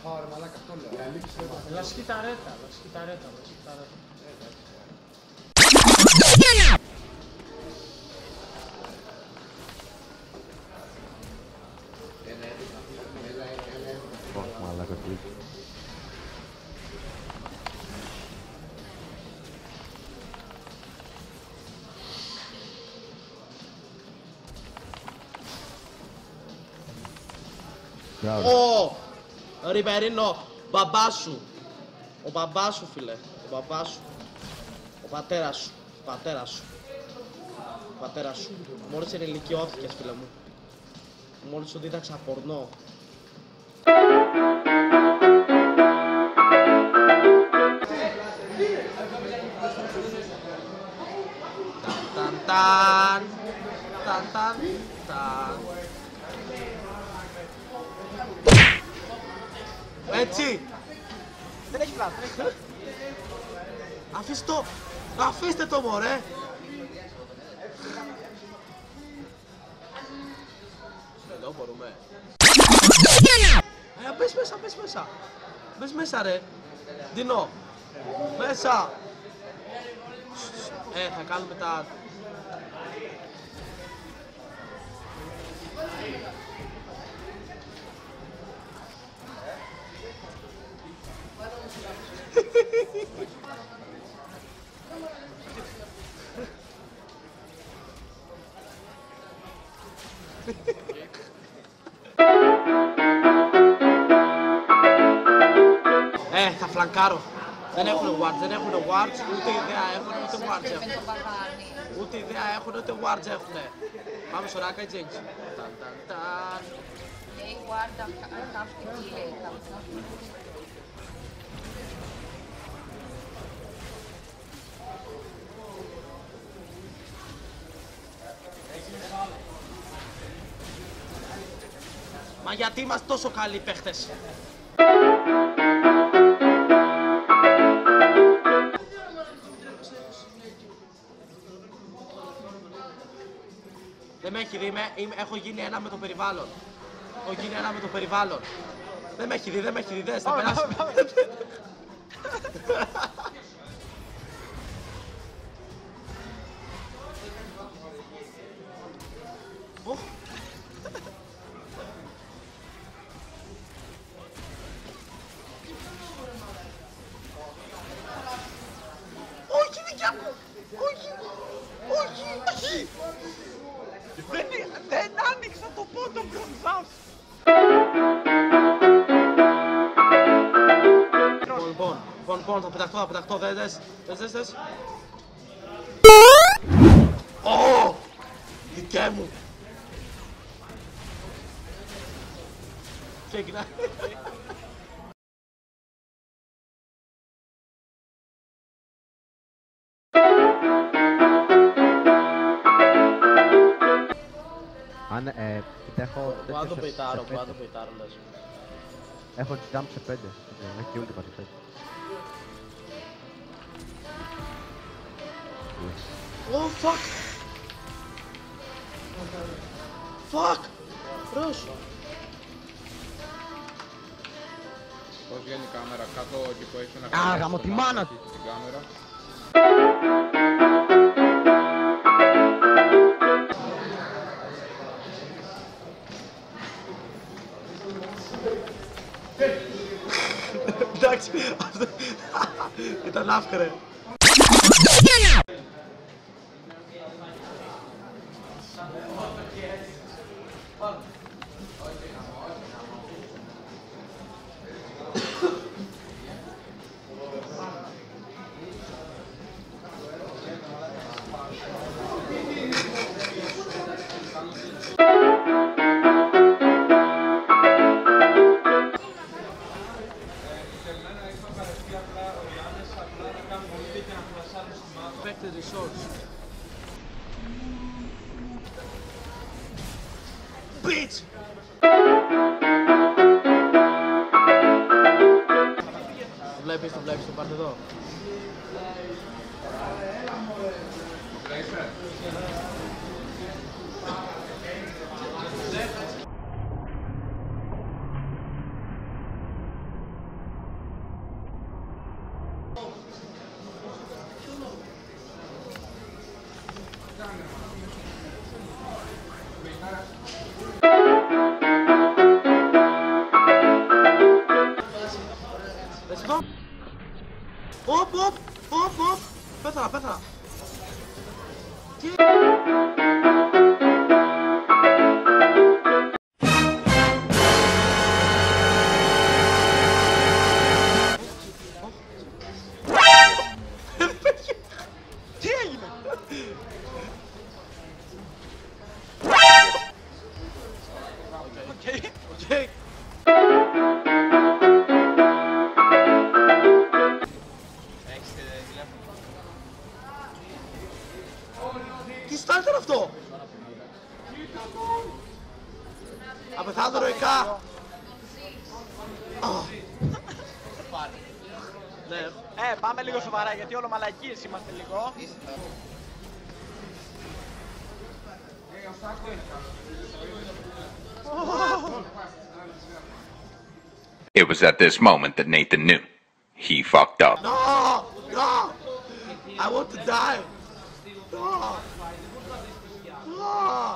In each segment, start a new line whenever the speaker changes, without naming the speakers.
Χάρη, μαλάκα, αυτό λέω.
Λασική ταρέτα.
Μαλάκα κλικ.
Ω! Ριμπερίνο, μπαμπάς σου. Ο μπαμπάς σου, φίλε. Ο μπαμπάς σου. Ο πατέρας σου. Ο πατέρας σου. Μόλις ενηλικιώθηκες, φίλε μου. Μόλις σου δίδαξα πορνό. Ταν. Έτσι!
Δεν έχει πλάτο,
Αφήστε το μωρέ! Εδώ μπορούμε. Μπες μέσα ρε! Δίνω! Μέσα! Θα κάνουμε τα... Θα φλανκάρω. Δεν έχουν wards, ούτε ιδέα έχουν, ούτε wards έχουν. Ούτε ιδέα έχουν, ούτε wards έχουν. Πάμε στο Raka Jinx. Μα γιατί είμαστε τόσο καλοί παίχτες? Δεν με έχει δει, έχω γίνει ένα με το περιβάλλον. Δεν με έχει δει, δες, θα περάσει. Όχι, δικιά μου! Όχι!
Δεν άνοιξα το πόντο μπροστά σου.
Λοιπόν, θα πεταχτώ, δες. Ω! Δικέ μου! Ξεκινάει.
Αν έχω...
Μπορώ να το πεϊτάρω, λες.
Έχω jump σε 5. Έχει και ulti πατήφες.
Fuck! Ρος!
Πώς βγαίνει η κάμερα κάτω εκεί που έχει ένα...
Α, γαμώ τη μάνα του!
Την κάμερα.
Εντάξει, αυτό ήταν άφκρε. Affected resource. Bitch! Το βλέπεις, το πάρτε εδώ. πέθανα. Τι...
Τι έγινε? Οκ.
Οκ.
Έχεις τηλέφωνο?
Τι στάλ ήταν αυτό? Απεθάνω ροϊκά. Ναι.
Πάμε λίγο σοβαρά γιατί όλο μαλακίες είμαστε λίγο.
It was at this moment that Nathan knew. He fucked up.
No! No! I want to die! No! No!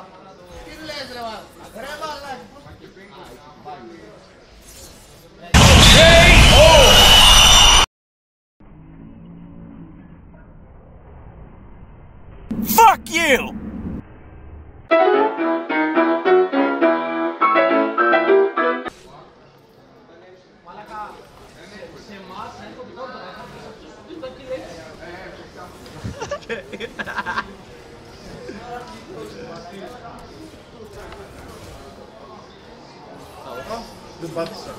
Fuck you!
Δεν πάθησα.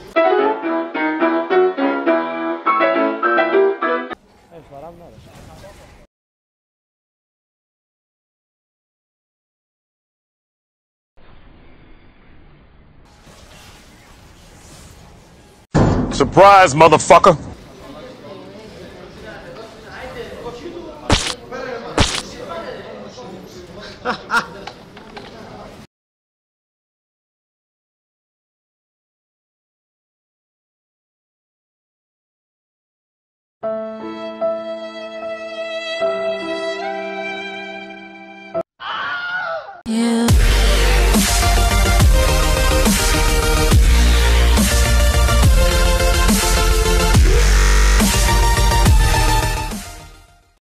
Surprise, motherfucker!